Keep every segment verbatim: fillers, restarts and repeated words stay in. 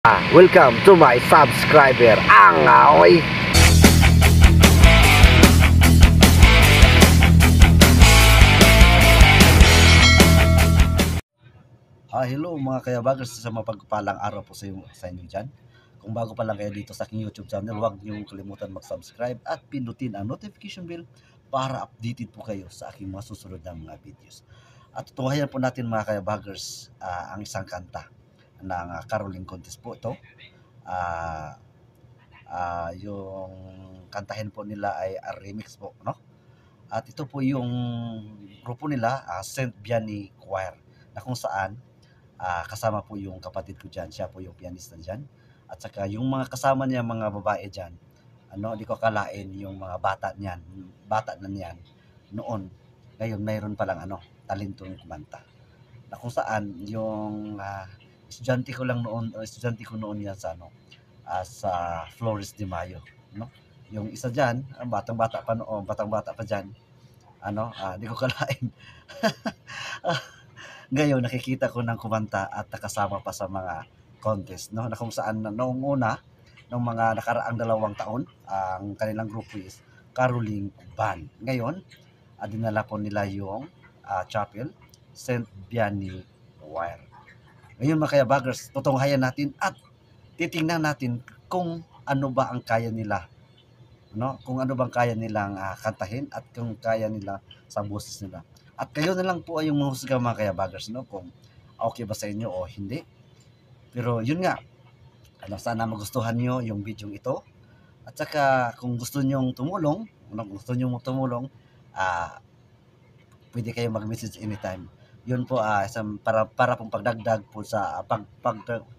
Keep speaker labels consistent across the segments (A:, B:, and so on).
A: Welcome to my subscriber, ang aoy.
B: Ah, hello mga kayabagers, sa mapagpalang araw po sa inyo, sa inyo dyan. Kung bago pa lang kayo dito sa aking YouTube channel, huwag niyong kalimutan mag-subscribe at pindutin ang notification bell para updated po kayo sa aking mga susunod na mga videos. At tutuhayan po natin mga kayabagers uh, ang isang kanta ng uh, Caroling Contest po ito. Uh, uh, yung kantahin po nila ay a remix po, no? At ito po yung grupo nila, uh, Saint Vianney Choir, na kung saan uh, kasama po yung kapatid ko dyan, siya po yung pianista dyan. At saka yung mga kasama niya, mga babae dyan, ano, di ko kalain yung mga bata niyan, bata na niyan noon. Ngayon mayroon palang ano, talentong kumanta. Na kung saan yung uh, estudyante ko lang noon, uh, estudyante ko noon yan sa ano, uh, sa Flores de Mayo, no? Yung isa diyan, ang batang-bata pa noon, batang-bata pa diyan. Ano, uh, di ko kalain. Ngayon nakikita ko ng kumanta at nakasama pa sa mga contest, no? Na kung saan noong una, noong mga nakaraang dalawang taon, ang kanilang grupo is Caroling Band. Ngayon, uh, dinala po nila yung uh, chapel, Saint Vianney Choir. Ngayon mga kayabagers, tutunghayan natin at titingnan natin kung ano ba ang kaya nila, no? Kung ano bang kaya nilang uh, kantahin at kung kaya nila sa boses nila. At kayo na lang po ay yung mahusga mga kayabagers, no? Kung okay ba sa inyo o hindi. Pero yun nga, ano, sana magustuhan nyo yung video ito. At saka kung gusto nyong tumulong, kung gusto nyong tumulong, uh, pwede kayo mag-message anytime. Yun po uh, isang para para pong pagdagdag po sa uh, pag, pag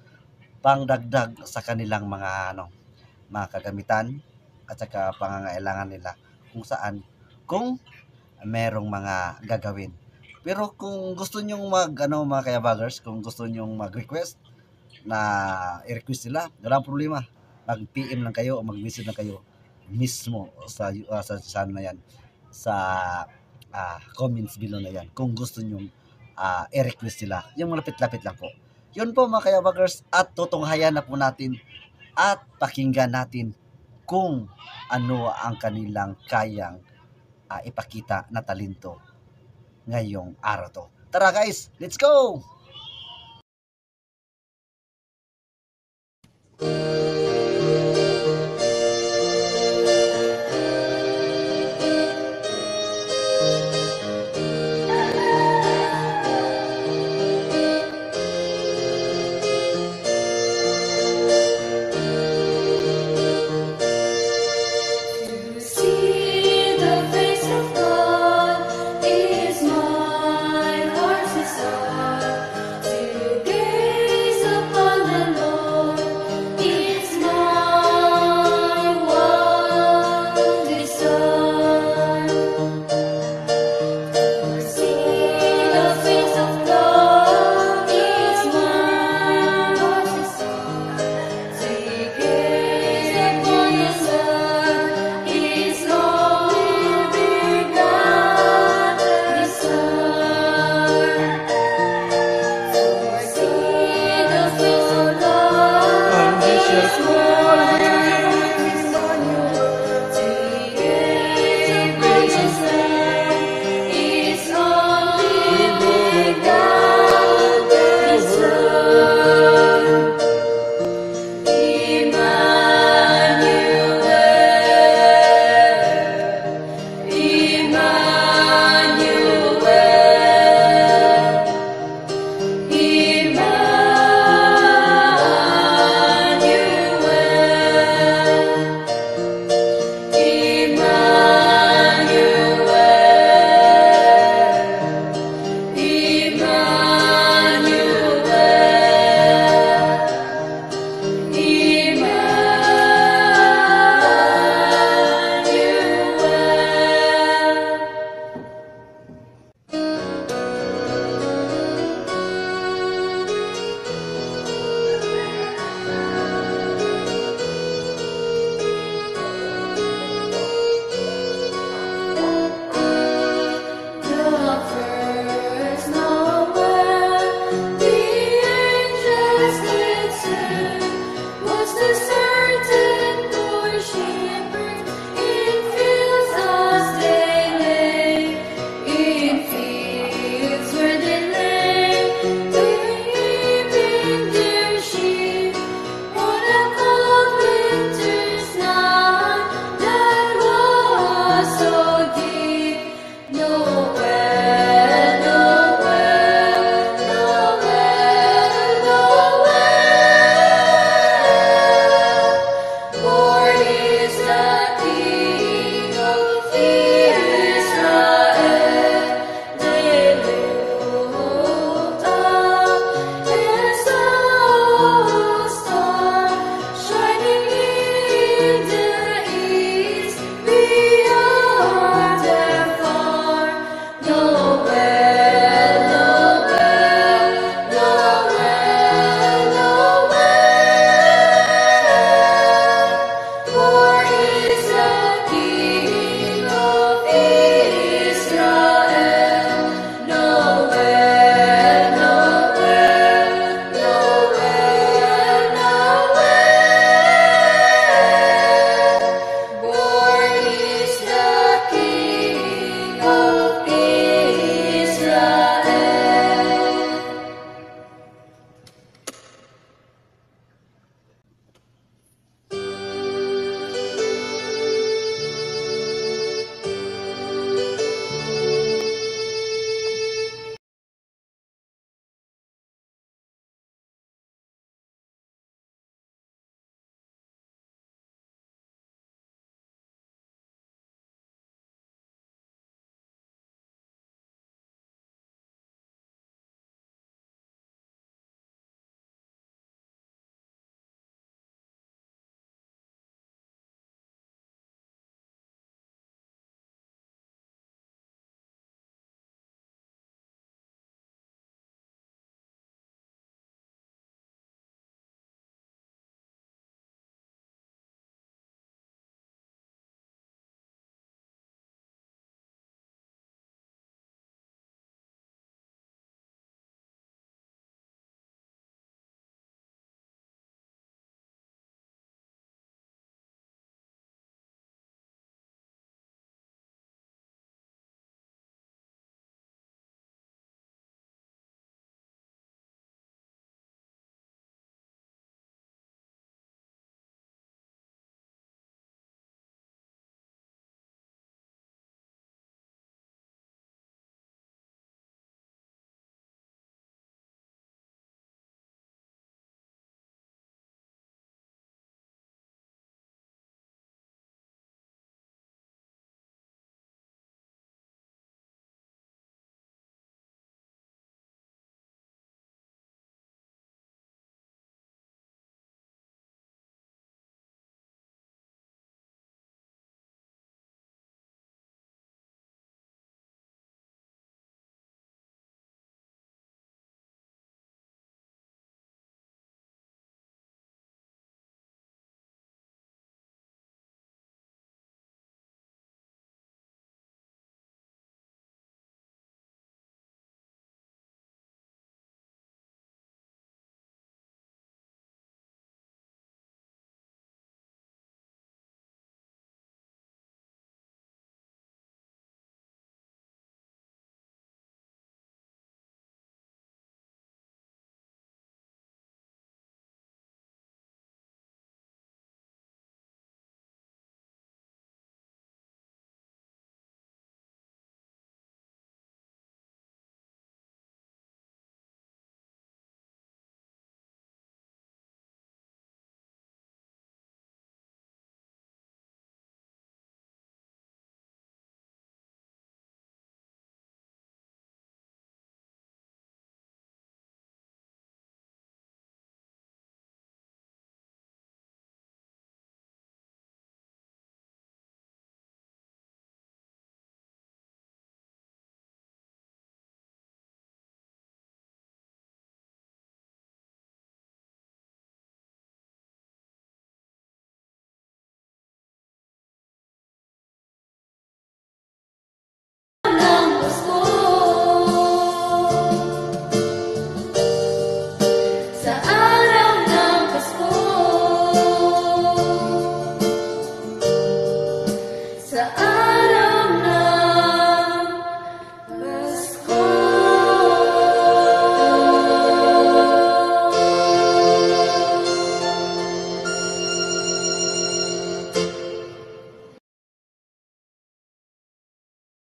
B: pangdagdag sa kanilang mga ano, mga kagamitan at saka pangangailangan nila kung saan kung merong mga gagawin. Pero kung gusto niyo mag ano mga kayabagers, kung gusto niyo mag-request na i-request nila, walang problema. Mag-P M lang kayo o mag-message lang kayo mismo sa uh, sa channel na yan, sa uh, comments below na yan kung gusto niyo uh, i-request sila. Yung malapit-lapit lang po. Yun po mga kayabagers, at tutunghayan na po natin at pakinggan natin kung ano ang kanilang kayang uh, ipakita na talento ngayong araw to. Tara guys, let's go!
C: Emmanuel.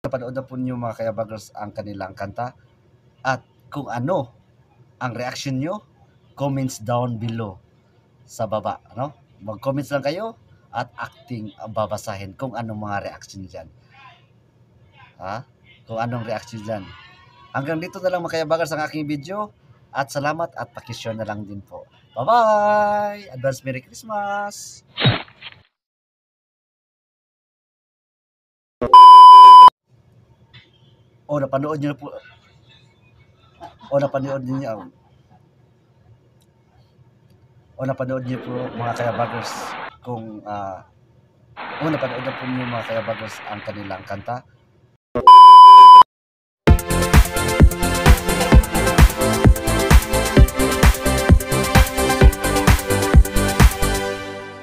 B: napanood na po niyo mga kayabagers ang kanilang kanta. At kung ano ang reaction nyo, comments down below sa baba, no? Mag-comments lang kayo at acting ang babasahin kung anong mga reaction dyan. Ha? Kung anong reaction dyan. Hanggang dito na lang mga kayabagers ang aking video. At salamat at pakishare na lang din po. Bye-bye! Advance Merry Christmas! O, napanood nyo na po. O, napanood niyo. O, napanood niyo po mga kayabagers kung uh, o, napanood na po niyo mga kayabagers ang kanilang kanta.